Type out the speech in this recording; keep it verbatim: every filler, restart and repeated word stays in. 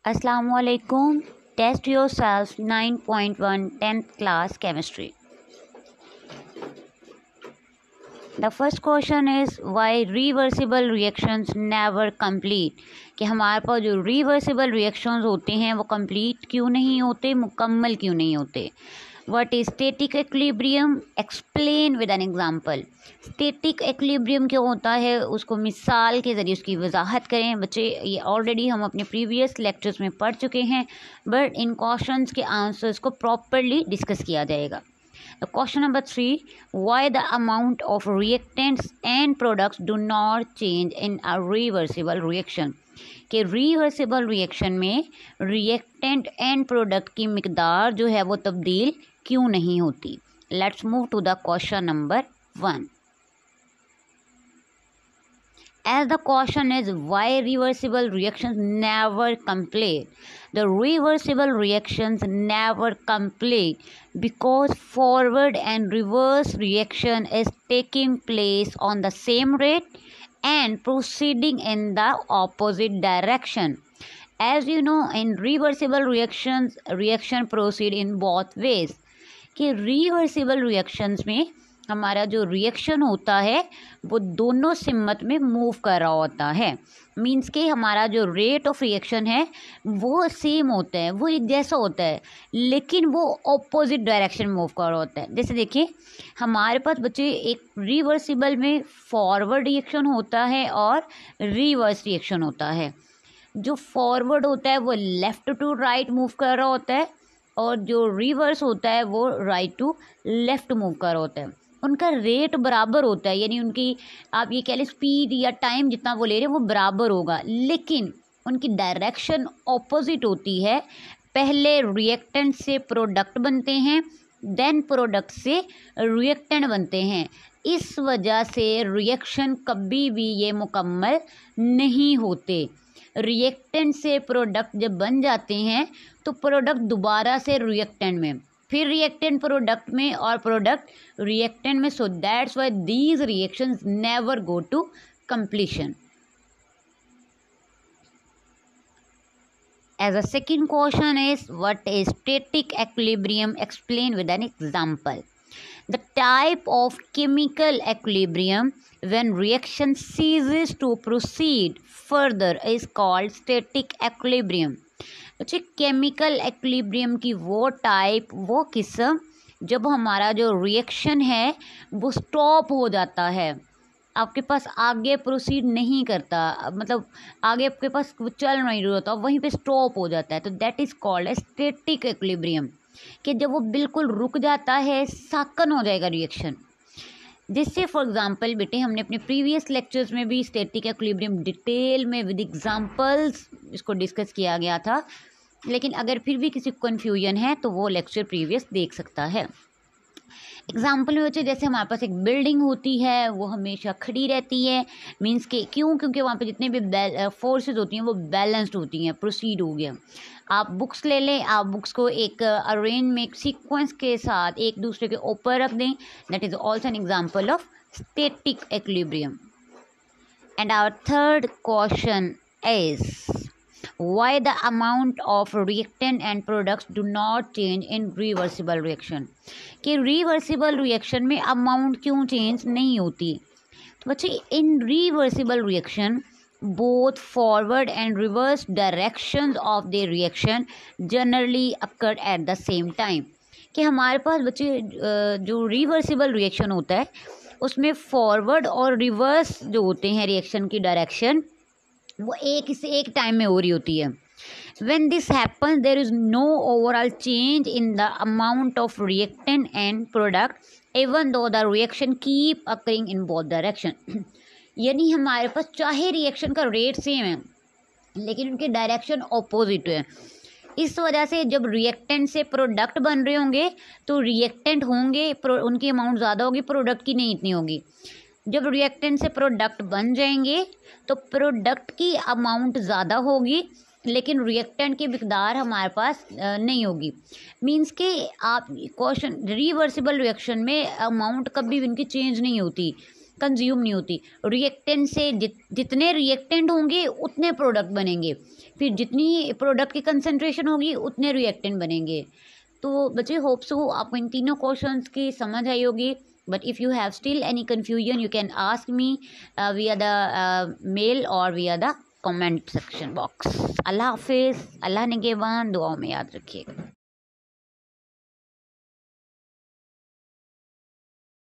Assalamualaikum. Test yourself nine point one tenth class chemistry. The first question is why reversible reactions never complete. कि हमारे पास जो reversible reactions होते हैं वो complete क्यों नहीं होते, मुकम्मल क्यों नहीं होते. What is static equilibrium? Explain with an example. Static equilibrium क्या होता है उसको मिसाल के ज़रिए उसकी वजाहत करें. बच्चे ये ऑलरेडी हम अपने प्रीवियस लेक्चर्स में पढ़ चुके हैं, बट इन क्वेश्चंस के आंसर्स को प्रॉपरली डिस्कस किया जाएगा. Question number three, why the amount of reactants and products do not change in a reversible reaction. कि रिवर्सिबल रिएक्शन में रिएक्टेंट एंड प्रोडक्ट की मिकदार जो है वो तब्दील क्यों नहीं होती. Let's move to the question number one. As the question is why reversible reactions never complete. The reversible reactions never complete because forward and reverse reaction is taking place on the same rate and proceeding in the opposite direction. As you know, in reversible reactions, reaction proceed in both ways. कि reversible reactions में हमारा जो reaction होता है वो दोनों सिमत में मूव कर रहा होता है. मीन्स कि हमारा जो रेट ऑफ रिएक्शन है वो सेम होता है, वो एक जैसा होता है, लेकिन वो ऑपोजिट डायरेक्शन मूव कर रहा होता है. जैसे देखिए हमारे पास बच्चे एक रिवर्सिबल में फॉरवर्ड रिएक्शन होता है और रिवर्स रिएक्शन होता है. जो फॉरवर्ड होता है वो लेफ़्ट टू राइट मूव कर रहा होता है और जो रिवर्स होता है वो राइट टू लेफ़्ट मूव कर रहा होता है. उनका रेट बराबर होता है, यानी उनकी आप ये कह लें स्पीड या टाइम जितना वो ले रहे हैं वो बराबर होगा, लेकिन उनकी डायरेक्शन ऑपोजिट होती है. पहले रिएक्टेंट से प्रोडक्ट बनते हैं, देन प्रोडक्ट से रिएक्टेंट बनते हैं. इस वजह से रिएक्शन कभी भी ये मुकम्मल नहीं होते. रिएक्टेंट से प्रोडक्ट जब बन जाते हैं तो प्रोडक्ट दोबारा से रिएक्टेंट में, फिर रिएक्टेंट प्रोडक्ट में और प्रोडक्ट रिएक्टेंट में. So that's why these reactions never go to completion. As a second question is what is static equilibrium? Explain with an example. The type of chemical equilibrium when reaction ceases to proceed further is called static equilibrium. बच्चे chemical equilibrium की वो type, वो किस्म जब हमारा जो reaction है वो स्टॉप हो जाता है, आपके पास आगे प्रोसीड नहीं करता, मतलब आगे आपके पास वो चल नहीं रहा होता, वहीं पे स्टॉप हो जाता है, तो that is called a static equilibrium. कि जब वो बिल्कुल रुक जाता है, साकन हो जाएगा रिएक्शन. जिससे फॉर एग्जांपल बेटे हमने अपने प्रीवियस लेक्चर्स में भी स्टैटिक एक्विलिब्रियम डिटेल में विद एग्जांपल्स इसको डिस्कस किया गया था, लेकिन अगर फिर भी किसी को कन्फ्यूजन है तो वो लेक्चर प्रीवियस देख सकता है. एग्जाम्पल में बच्चे जैसे हमारे पास एक बिल्डिंग होती है वो हमेशा खड़ी रहती है. मींस के क्यों? क्योंकि वहाँ पे जितने भी फोर्सेस होती हैं वो बैलेंस्ड होती हैं, प्रोसीड हो गया. आप बुक्स ले लें, आप बुक्स को एक अरेंज में एक सीक्वेंस के साथ एक दूसरे के ऊपर रख दें, that is also an example of static equilibrium. And our third question is why the amount of reactant and products do not change in reversible reaction. कि reversible reaction में amount क्यों change नहीं होती. तो बच्चे in reversible reaction both forward and reverse directions of the reaction generally occur at the same time. कि हमारे पास बच्चे जो reversible reaction होता है उसमें forward और reverse जो होते हैं reaction की direction वो एक से एक टाइम में हो रही होती है. When this happens, there is no overall change in the amount of reactant and product, even though the reaction keep occurring in both direction. यानी हमारे पास चाहे रिएक्शन का रेट सेम है लेकिन उनके डायरेक्शन ऑपोजिट है. इस वजह से जब रिएक्टेंट से प्रोडक्ट बन रहे होंगे तो रिएक्टेंट होंगे, उनकी अमाउंट ज़्यादा होगी, प्रोडक्ट की नहीं इतनी होगी. जब रिएक्टेंट से प्रोडक्ट बन जाएंगे तो प्रोडक्ट की अमाउंट ज़्यादा होगी लेकिन रिएक्टेंट की मिकदार हमारे पास नहीं होगी. मींस कि आप क्वेश्चन रिवर्सिबल रिएक्शन में अमाउंट कभी भी इनकी चेंज नहीं होती. कंज्यूम नहीं होती। रिएक्टेंट से जित जितने रिएक्टेंट होंगे उतने प्रोडक्ट बनेंगे, फिर जितनी प्रोडक्ट की कंसनट्रेशन होगी उतने रिएक्टेंट बनेंगे। तो बच्चे होप सो आपको इन तीनों क्वेश्चंस की समझ आई होगी। But if you have still any confusion you can ask me via the mail और via the comment section box. Allah हाफिज़, अल्लाह निगहबान, दुआओं में याद रखिएगा।